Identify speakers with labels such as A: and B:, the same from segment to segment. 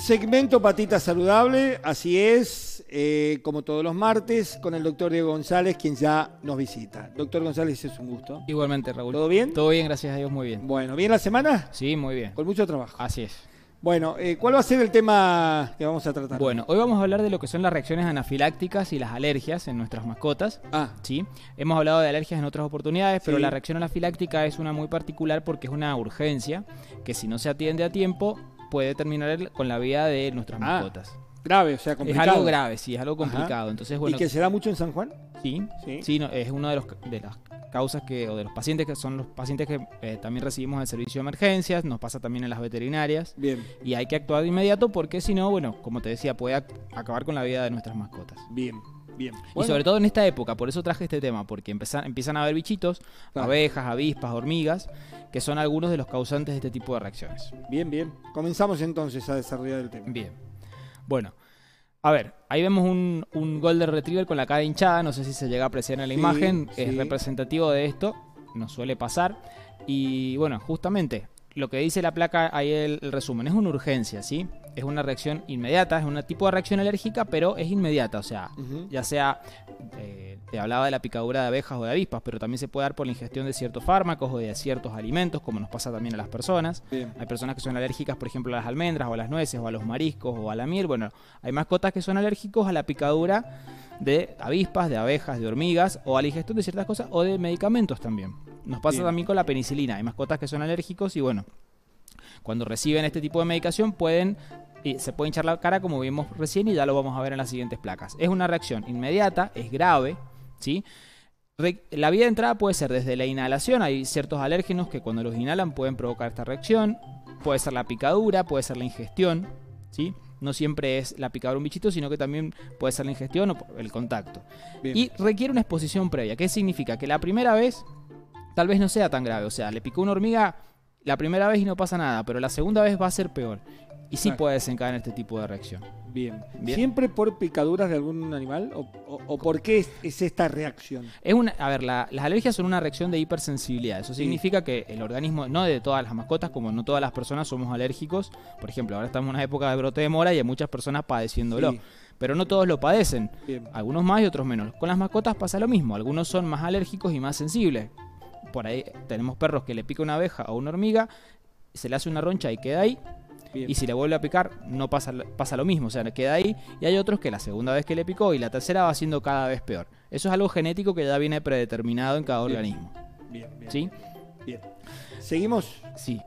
A: Segmento Patita Saludable, así es, como todos los martes, con el doctor Diego González, quien ya nos visita. Doctor González, es un gusto.
B: Igualmente, Raúl.
A: ¿Todo bien?
B: Todo bien, gracias a Dios, muy bien.
A: Bueno, ¿bien la semana?
B: Sí, muy bien.
A: Con mucho trabajo.
B: Así es.
A: Bueno, ¿cuál va a ser el tema que vamos a tratar?
B: Bueno, hoy vamos a hablar de lo que son las reacciones anafilácticas y las alergias en nuestras mascotas. ¿Sí? Hemos hablado de alergias en otras oportunidades, pero la reacción anafiláctica es una muy particular porque es una urgencia que si no se atiende a tiempo puede terminar con la vida de nuestras mascotas.
A: Grave, o sea, complicado.
B: Es algo grave, sí, es algo complicado. Entonces, bueno,
A: ¿y que se da mucho en San Juan?
B: Sí, no, es uno de las causas o de los pacientes que son los pacientes que también recibimos en el servicio de emergencias, nos pasa también en las veterinarias.
A: Bien.
B: Y hay que actuar de inmediato porque si no, bueno, como te decía, puede acabar con la vida de nuestras mascotas.
A: Bien. Bien.
B: Y sobre todo en esta época, por eso traje este tema, porque empiezan a haber bichitos, abejas, avispas, hormigas, que son algunos de los causantes de este tipo de reacciones.
A: Bien, bien. Comenzamos entonces a desarrollar el tema.
B: Bien. Bueno, a ver, ahí vemos un Golden Retriever con la cara hinchada, no sé si se llega a apreciar en la imagen, es representativo de esto, nos suele pasar. Y bueno, justamente lo que dice la placa, ahí el resumen, es una urgencia, ¿sí? Es una reacción inmediata, es un tipo de reacción alérgica, pero es inmediata, o sea, ya sea, te hablaba de la picadura de abejas o de avispas, pero también se puede dar por la ingestión de ciertos fármacos o de ciertos alimentos, como nos pasa también a las personas. Bien. Hay personas que son alérgicas, por ejemplo, a las almendras o a las nueces o a los mariscos o a la miel. Bueno, hay mascotas que son alérgicos a la picadura de avispas, de abejas, de hormigas o a la ingestión de ciertas cosas o de medicamentos también. Nos pasa también con la penicilina. Hay mascotas que son alérgicos y bueno, cuando reciben este tipo de medicación se puede hinchar la cara como vimos recién y ya lo vamos a ver en las siguientes placas. Es una reacción inmediata, es grave, ¿sí? La vía de entrada puede ser desde la inhalación, hay ciertos alérgenos que cuando los inhalan pueden provocar esta reacción, puede ser la picadura, puede ser la ingestión, ¿sí? No siempre es la picadura de un bichito, sino que también puede ser la ingestión o el contacto. Bien. Y requiere una exposición previa. ¿Qué significa? Que la primera vez tal vez no sea tan grave, o sea, le picó una hormiga la primera vez y no pasa nada, pero la segunda vez va a ser peor. Y sí puede desencadenar este tipo de reacción.
A: Bien. ¿Siempre por picaduras de algún animal? ¿O por qué es esta reacción?
B: Las alergias son una reacción de hipersensibilidad. Eso significa que el organismo, no de todas las mascotas, como no todas las personas somos alérgicos. Por ejemplo, ahora estamos en una época de brote de mora y hay muchas personas padeciéndolo. Pero no todos lo padecen. Bien. Algunos más y otros menos. Con las mascotas pasa lo mismo. Algunos son más alérgicos y más sensibles. Por ahí tenemos perros que le pica una abeja o una hormiga, se le hace una roncha y queda ahí. Bien. Y si le vuelve a picar, no pasa lo mismo, o sea, queda ahí. Y hay otros que la segunda vez que le picó y la tercera va siendo cada vez peor. Eso es algo genético que ya viene predeterminado en cada organismo. Bien. ¿Sí?
A: Bien. ¿Seguimos?
B: Sí.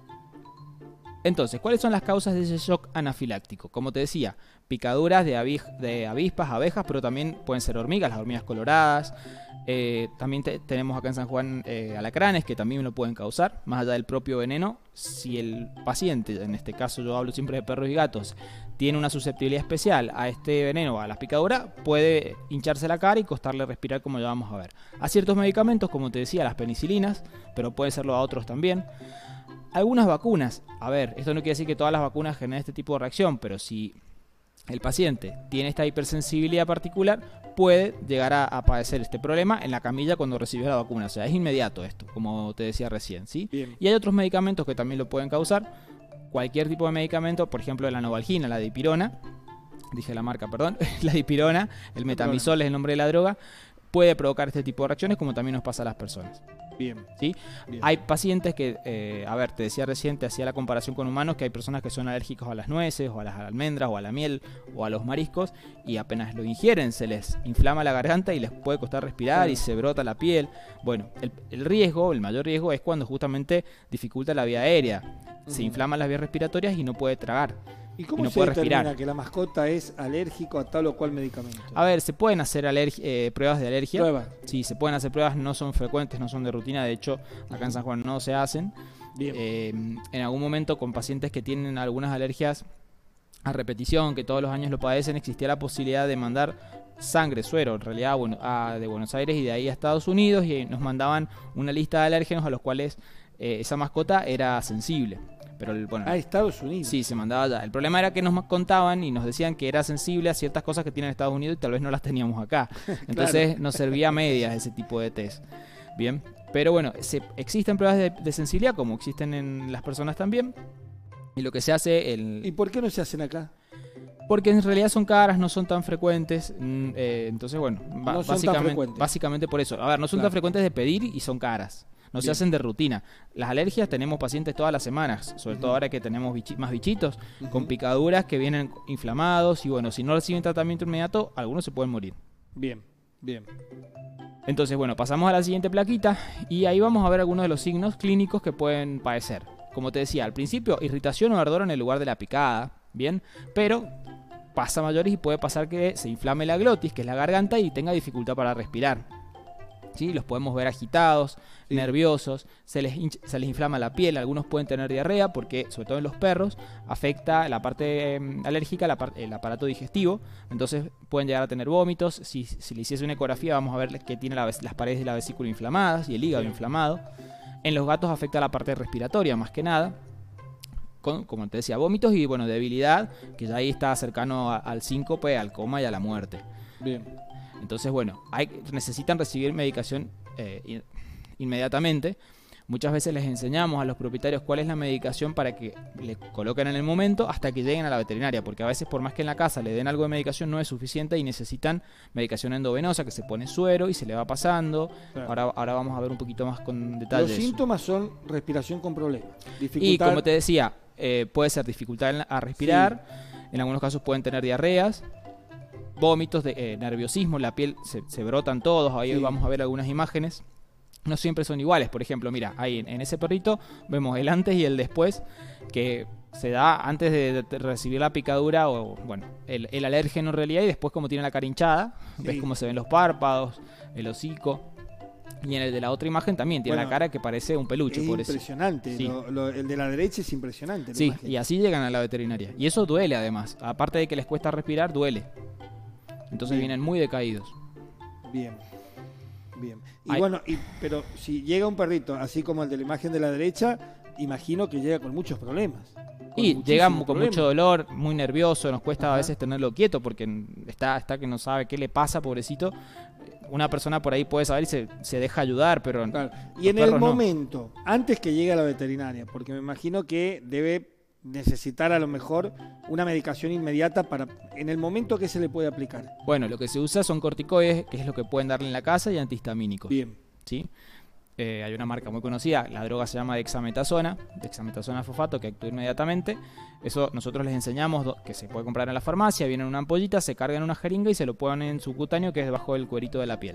B: Entonces, ¿cuáles son las causas de ese shock anafiláctico? Como te decía, picaduras de avispas, abejas, pero también pueden ser hormigas, las hormigas coloradas. También tenemos acá en San Juan alacranes que también lo pueden causar, más allá del propio veneno. Si el paciente, en este caso yo hablo siempre de perros y gatos, tiene una susceptibilidad especial a este veneno, a las picaduras, puede hincharse la cara y costarle respirar, como ya vamos a ver. A ciertos medicamentos, como te decía, las penicilinas, pero puede serlo a otros también. Algunas vacunas, esto no quiere decir que todas las vacunas generen este tipo de reacción, pero si el paciente tiene esta hipersensibilidad particular, puede llegar a padecer este problema en la camilla cuando recibe la vacuna. O sea, es inmediato esto, como te decía recién, ¿sí? Y hay otros medicamentos que también lo pueden causar. Cualquier tipo de medicamento, por ejemplo, la novalgina, la dipirona, dije la marca, perdón, la dipirona, el metamizol es el nombre de la droga, puede provocar este tipo de reacciones, como también nos pasa a las personas.
A: Bien.
B: ¿Sí? Bien. Hay pacientes que, te decía recién, te hacía la comparación con humanos, que hay personas que son alérgicos a las nueces, o a las almendras, o a la miel, o a los mariscos, y apenas lo ingieren se les inflama la garganta y les puede costar respirar y se brota la piel. Bueno, el mayor riesgo es cuando justamente dificulta la vía aérea. Se inflaman las vías respiratorias y no puede tragar.
A: ¿Y cómo se determina que la mascota es alérgico a tal o cual medicamento?
B: Se pueden hacer pruebas de alergia. ¿Pruebas? Sí, se pueden hacer pruebas, no son frecuentes, no son de rutina. De hecho, acá en San Juan no se hacen. Bien. En algún momento, con pacientes que tienen algunas alergias a repetición, que todos los años lo padecen, existía la posibilidad de mandar sangre, suero, en realidad de Buenos Aires y de ahí a Estados Unidos, y nos mandaban una lista de alérgenos a los cuales esa mascota era sensible. Pero
A: Estados Unidos.
B: Sí, se mandaba allá. El problema era que nos contaban y nos decían que era sensible a ciertas cosas que tienen en Estados Unidos y tal vez no las teníamos acá. Entonces nos servía a medias ese tipo de test. Bien, pero bueno, existen pruebas de sensibilidad como existen en las personas también. Y lo que se hace...
A: ¿Y por qué no se hacen acá?
B: Porque en realidad son caras, no son tan frecuentes. Entonces, bueno,
A: No son tan frecuentes.
B: básicamente por eso. A ver, no son tan frecuentes de pedir y son caras. No se hacen de rutina. Las alergias tenemos pacientes todas las semanas, sobre todo ahora que tenemos más bichitos, con picaduras que vienen inflamados y bueno, si no reciben tratamiento inmediato, algunos se pueden morir.
A: Bien, bien.
B: Entonces, bueno, pasamos a la siguiente plaquita y ahí vamos a ver algunos de los signos clínicos que pueden padecer. Como te decía, al principio, irritación o ardor en el lugar de la picada, bien, pero pasa a mayores y puede pasar que se inflame la glotis, que es la garganta, y tenga dificultad para respirar. ¿Sí? Los podemos ver agitados, nerviosos, se les inflama la piel, algunos pueden tener diarrea porque, sobre todo en los perros, afecta la parte alérgica, el aparato digestivo, entonces pueden llegar a tener vómitos. Si le hiciese una ecografía vamos a ver que tiene las paredes de la vesícula inflamadas y el hígado inflamado. En los gatos afecta la parte respiratoria más que nada, como te decía, vómitos y bueno, debilidad, que ya ahí está cercano al síncope, al coma y a la muerte.
A: Bien.
B: Entonces, bueno, necesitan recibir medicación inmediatamente. Muchas veces les enseñamos a los propietarios cuál es la medicación para que le coloquen en el momento hasta que lleguen a la veterinaria, porque a veces por más que en la casa le den algo de medicación no es suficiente y necesitan medicación endovenosa, que se pone suero y se le va pasando. Claro. Ahora vamos a ver un poquito más con detalle.
A: Los síntomas son respiración con problemas.
B: Y como te decía, puede ser dificultad a respirar, en algunos casos pueden tener diarreas, vómitos, nerviosismo, la piel se brotan todos, ahí vamos a ver algunas imágenes. No siempre son iguales, por ejemplo, mira, ahí en ese perrito vemos el antes y el después, que se da antes de recibir la picadura, o bueno, el alérgeno en realidad, y después como tiene la cara hinchada, ves cómo se ven los párpados, el hocico. Y en el de la otra imagen también tiene la cara que parece un peluche.
A: Es impresionante,
B: sí.
A: El de la derecha es impresionante.
B: Sí, y así llegan a la veterinaria. Y eso duele además, aparte de que les cuesta respirar, duele. Entonces vienen muy decaídos.
A: Bien. Y bueno, pero si llega un perrito, así como el de la imagen de la derecha, imagino que llega con muchos problemas.
B: Y llega con mucho dolor, muy nervioso, nos cuesta a veces tenerlo quieto porque está que no sabe qué le pasa, pobrecito. Una persona por ahí puede saber y se deja ayudar, pero...
A: Claro. Y en el momento, antes que llegue a la veterinaria, porque me imagino que debe necesitar a lo mejor una medicación inmediata para en el momento que se le puede aplicar.
B: Bueno, lo que se usa son corticoides, que es lo que pueden darle en la casa, y antihistamínicos.
A: Bien.
B: ¿Sí? Hay una marca muy conocida, la droga se llama dexametasona fosfato, que actúa inmediatamente. Eso nosotros les enseñamos que se puede comprar en la farmacia, viene en una ampollita, se carga en una jeringa y se lo ponen en subcutáneo, que es debajo del cuerito de la piel.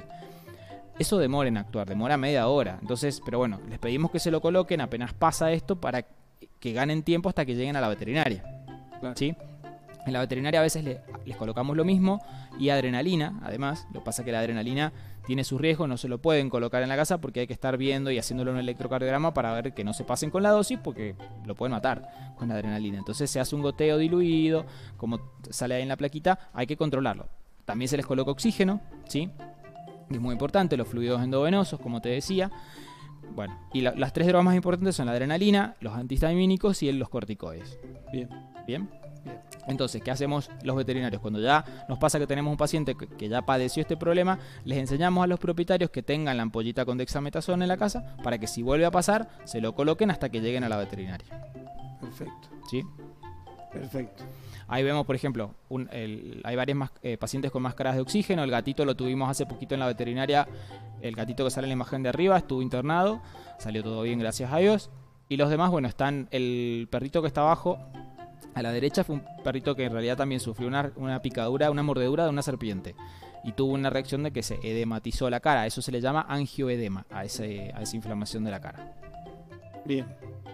B: Eso demora en actuar, demora media hora. Entonces, pero bueno, les pedimos que se lo coloquen apenas pasa esto para que ganen tiempo hasta que lleguen a la veterinaria. Claro. ¿Sí? En la veterinaria a veces les colocamos lo mismo y adrenalina, además. Lo que pasa es que la adrenalina tiene sus riesgos, no se lo pueden colocar en la casa porque hay que estar viendo y haciéndole un electrocardiograma para ver que no se pasen con la dosis porque lo pueden matar con la adrenalina. Entonces se hace un goteo diluido, como sale ahí en la plaquita, hay que controlarlo. También se les coloca oxígeno, ¿sí? Es muy importante, los fluidos endovenosos, como te decía. Bueno, y las tres drogas más importantes son la adrenalina, los antihistamínicos y los corticoides. Bien. Entonces, ¿qué hacemos los veterinarios? Cuando ya nos pasa que tenemos un paciente que ya padeció este problema, les enseñamos a los propietarios que tengan la ampollita con dexametasona en la casa para que si vuelve a pasar, se lo coloquen hasta que lleguen a la veterinaria.
A: Perfecto.
B: ¿Sí?
A: Perfecto.
B: Ahí vemos, por ejemplo, hay varios pacientes con máscaras de oxígeno. El gatito lo tuvimos hace poquito en la veterinaria. El gatito que sale en la imagen de arriba estuvo internado. Salió todo bien, gracias a Dios. Y los demás, bueno, están el perrito que está abajo. A la derecha fue un perrito que en realidad también sufrió una picadura, una mordedura de una serpiente. Y tuvo una reacción de que se edematizó la cara. Eso se le llama angioedema, a esa inflamación de la cara.
A: Bien.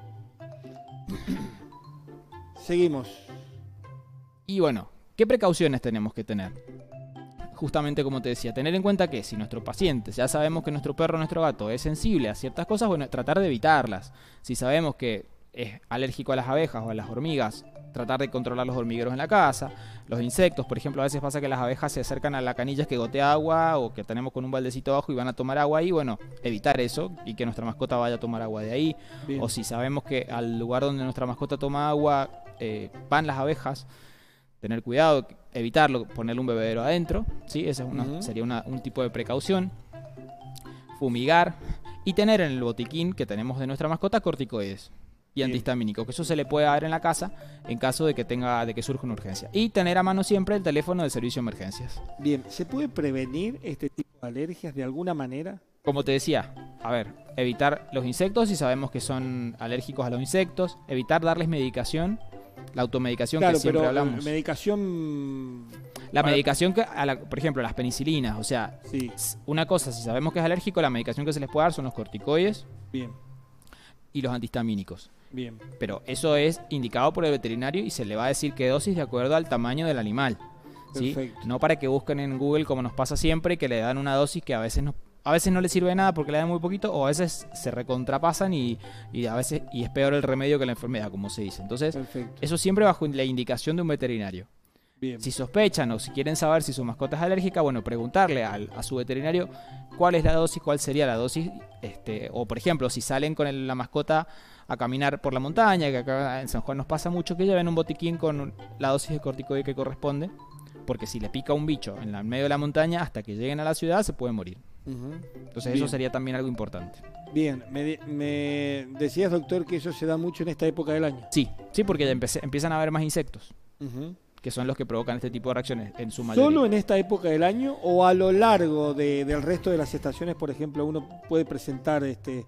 A: Seguimos.
B: Y bueno, ¿qué precauciones tenemos que tener? Justamente como te decía, tener en cuenta que si nuestro paciente, ya sabemos que nuestro perro o nuestro gato es sensible a ciertas cosas, bueno, tratar de evitarlas. Si sabemos que es alérgico a las abejas o a las hormigas, tratar de controlar los hormigueros en la casa. Los insectos, por ejemplo, a veces pasa que las abejas se acercan a la canilla que gotea agua o que tenemos con un baldecito abajo y van a tomar agua ahí. Bueno, evitar eso y que nuestra mascota vaya a tomar agua de ahí. Bien. O si sabemos que al lugar donde nuestra mascota toma agua van las abejas, tener cuidado, evitarlo, ponerle un bebedero adentro, ¿sí? Esa es sería un tipo de precaución. Fumigar y tener en el botiquín que tenemos de nuestra mascota corticoides. y antihistamínico, que eso se le puede dar en la casa en caso de que surja una urgencia. Y tener a mano siempre el teléfono del servicio de emergencias.
A: Bien, ¿se puede prevenir este tipo de alergias de alguna manera?
B: Como te decía, a ver, evitar los insectos si sabemos que son alérgicos a los insectos, evitar darles medicación, la automedicación que siempre hablamos.
A: Medicación...
B: La medicación por ejemplo, las penicilinas, o sea,
A: sí.
B: Una cosa, si sabemos que es alérgico, la medicación que se les puede dar son los corticoides.
A: Bien.
B: Y los antihistamínicos.
A: Bien.
B: Pero eso es indicado por el veterinario y se le va a decir qué dosis de acuerdo al tamaño del animal. ¿Sí? No para que busquen en Google, como nos pasa siempre, que le dan una dosis que a veces no le sirve de nada porque le dan muy poquito, o a veces se recontrapasan y a veces es peor el remedio que la enfermedad, como se dice. Entonces, eso siempre bajo la indicación de un veterinario. Bien. Si sospechan o si quieren saber si su mascota es alérgica, bueno, preguntarle a su veterinario cuál es la dosis, cuál sería la dosis, o por ejemplo, si salen con la mascota a caminar por la montaña, que acá en San Juan nos pasa mucho, que lleven un botiquín con la dosis de corticoide que corresponde, porque si le pica un bicho en el medio de la montaña, hasta que lleguen a la ciudad se puede morir. Entonces eso sería también algo importante.
A: Bien, me decías, doctor, que eso se da mucho en esta época del año.
B: Sí, porque ya empiezan a haber más insectos. Que son los que provocan este tipo de reacciones en su mayoría.
A: ¿Solo en esta época del año o a lo largo del resto de las estaciones, por ejemplo, uno puede presentar este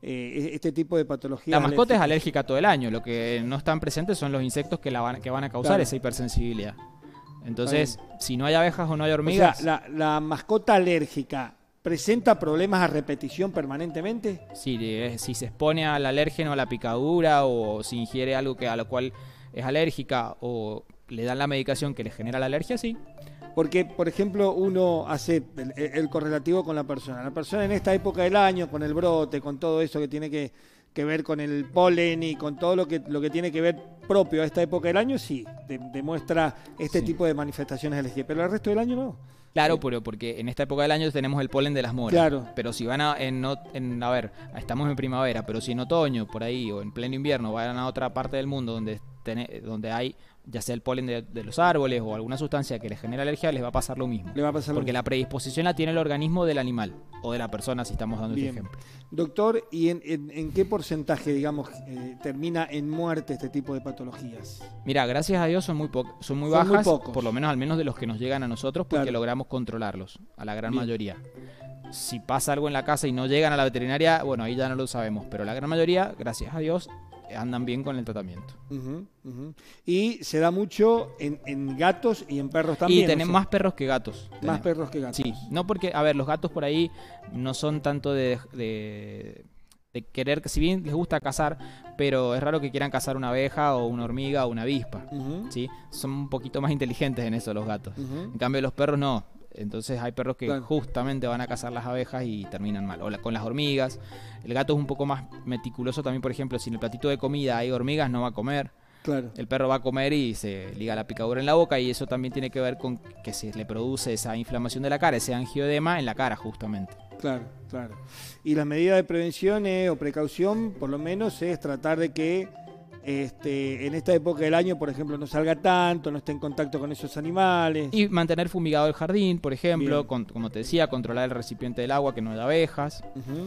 A: tipo de patología?
B: La mascota es alérgica todo el año, lo que no están presentes son los insectos que van a causar esa hipersensibilidad. Entonces, si no hay abejas o no hay hormigas...
A: O sea, la mascota alérgica presenta problemas a repetición permanentemente.
B: Sí, si se expone al alérgeno, a la picadura, o si ingiere algo a lo cual es alérgica, o le dan la medicación que le genera la alergia, sí.
A: Porque, por ejemplo, uno hace el correlativo con la persona. La persona en esta época del año, con el brote, con todo eso que tiene que ver con el polen y con todo lo que tiene que ver propio a esta época del año, sí, demuestra tipo de manifestaciones de alergia. Pero el resto del año no.
B: Claro, pero porque en esta época del año tenemos el polen de las moras.
A: Claro.
B: Pero si van a ver, estamos en primavera, pero si en otoño, por ahí, o en pleno invierno, vayan a otra parte del mundo donde hay ya sea el polen de los árboles o alguna sustancia que les genera alergia, les va a pasar lo mismo. Porque la predisposición la tiene el organismo del animal o de la persona, si estamos dando este ejemplo.
A: Doctor, ¿y en qué porcentaje, digamos, termina en muerte este tipo de patologías?
B: Mira, gracias a Dios son muy bajas, por lo menos al menos de los que nos llegan a nosotros, porque logramos controlarlos, a la gran mayoría. Si pasa algo en la casa y no llegan a la veterinaria, bueno, ahí ya no lo sabemos, pero la gran mayoría, gracias a Dios, andan bien con el tratamiento.
A: Y se da mucho en gatos y en perros también.
B: Y tenemos más perros que gatos.
A: Más perros que gatos.
B: Sí, no porque, a ver, los gatos por ahí no son tanto de querer, que si bien les gusta cazar, pero es raro que quieran cazar una abeja o una hormiga o una avispa. ¿Sí? Son un poquito más inteligentes en eso los gatos. En cambio los perros no. Entonces hay perros que justamente van a cazar las abejas y terminan mal. O con las hormigas. El gato es un poco más meticuloso también, por ejemplo, si en el platito de comida hay hormigas, no va a comer.
A: Claro.
B: El perro va a comer y se liga la picadura en la boca, y eso también tiene que ver con que se le produce esa inflamación de la cara, ese angioedema en la cara justamente.
A: Claro. Y las medidas de prevención o precaución, por lo menos, es tratar de que en esta época del año, por ejemplo, no salga tanto, no esté en contacto con esos animales.
B: Y mantener fumigado el jardín, por ejemplo, como te decía, controlar el recipiente del agua, que no haya abejas.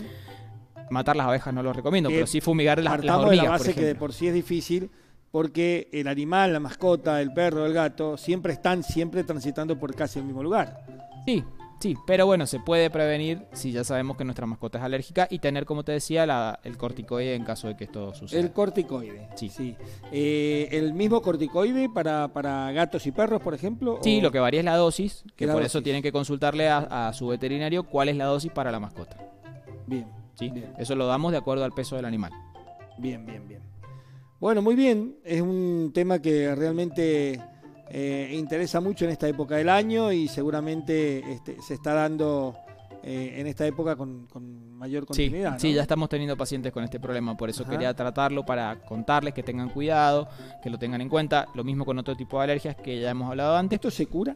B: Matar las abejas no lo recomiendo, pero sí fumigar las hormigas,
A: de la base que de por sí es difícil, porque el animal, la mascota, el perro, el gato, siempre transitando por casi el mismo lugar.
B: Sí, pero bueno, se puede prevenir si ya sabemos que nuestra mascota es alérgica, y tener, como te decía, el corticoide en caso de que esto suceda.
A: El corticoide.
B: Sí.
A: ¿El mismo corticoide para gatos y perros, por ejemplo?
B: Sí, lo que varía es la dosis, que por eso tienen que consultarle a su veterinario cuál es la dosis para la mascota.
A: Bien.
B: ¿Sí? Bien. Eso lo damos de acuerdo al peso del animal.
A: Bien. Bueno, muy bien. Es un tema que realmente interesa mucho en esta época del año, y seguramente se está dando en esta época con mayor continuidad.
B: Sí, ya estamos teniendo pacientes con este problema, por eso quería tratarlo, para contarles que tengan cuidado, que lo tengan en cuenta. Lo mismo con otro tipo de alergias que ya hemos hablado antes.
A: ¿Esto se cura?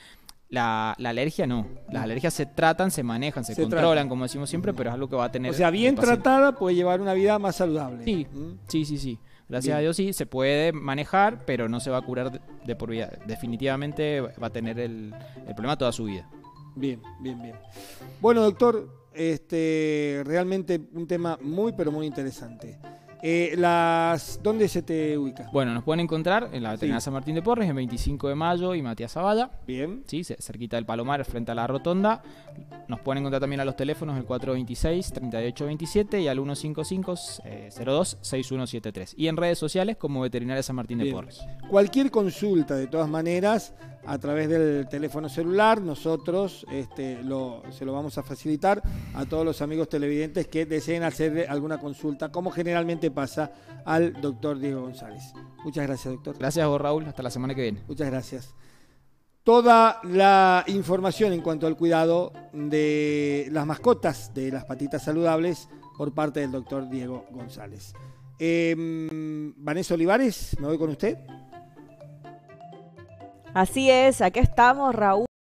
B: La alergia no. Las alergias se tratan, se manejan, se controlan, como decimos siempre, pero es algo que va a tener...
A: O sea, bien tratada puede llevar una vida más saludable.
B: Sí. Gracias a Dios sí, se puede manejar, pero no se va a curar de por vida. Definitivamente va a tener el problema toda su vida.
A: Bien. Bueno, doctor, realmente un tema muy, pero muy interesante. ¿Dónde se te ubica?
B: Bueno, nos pueden encontrar en la veterinaria San Martín de Porres, en 25 de Mayo y Matías Zavalla.
A: Bien.
B: Sí, cerquita del Palomar, frente a la rotonda. Nos pueden encontrar también a los teléfonos el 426-3827 y al 155-02-6173. Y en redes sociales como Veterinaria San Martín de Porres.
A: Cualquier consulta, de todas maneras, a través del teléfono celular, nosotros se lo vamos a facilitar a todos los amigos televidentes que deseen hacer alguna consulta, como generalmente pasa al doctor Diego González. Muchas gracias, doctor.
B: Gracias a vos, Raúl. Hasta la semana que viene.
A: Muchas gracias. Toda la información en cuanto al cuidado de las mascotas, de las patitas saludables, por parte del doctor Diego González. Vanessa Olivares, me voy con usted.
C: Así es, aquí estamos, Raúl.